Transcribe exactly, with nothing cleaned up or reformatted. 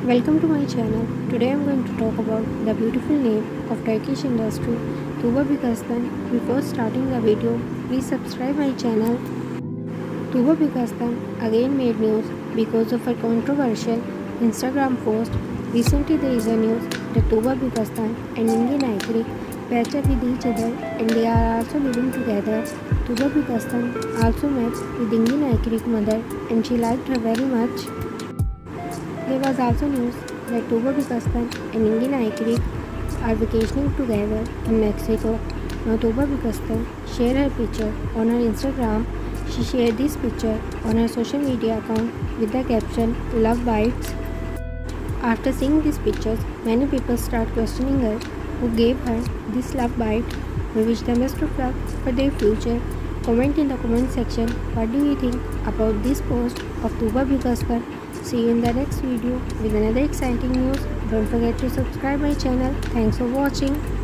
Welcome to my channel. Today I am going to talk about the beautiful name of Turkish industry, Tuğba Büyükaslan. Before starting the video, please subscribe my channel. Tuğba Büyükaslan again made news because of a controversial Instagram post. Recently there is a news that Tuğba Büyükaslan and Engin Aykirik patched up with each other and they are also living together. Tuğba Büyükaslan also met with Engin Aykirik's mother and she liked her very much. There was also news that Tuğba Büyükaslan and Engin Aykirik are vacationing together in Mexico. Now Tuğba Büyükaslan shared her picture on her Instagram. She shared this picture on her social media account with the caption "Love Bites." After seeing these pictures, many people start questioning her who gave her this love bite. We wish them best of luck for their future. Comment in the comment section what do you think about this post of Tuğba Büyükaslan. See you in the next video with another exciting news. Don't forget to subscribe my channel. Thanks for watching.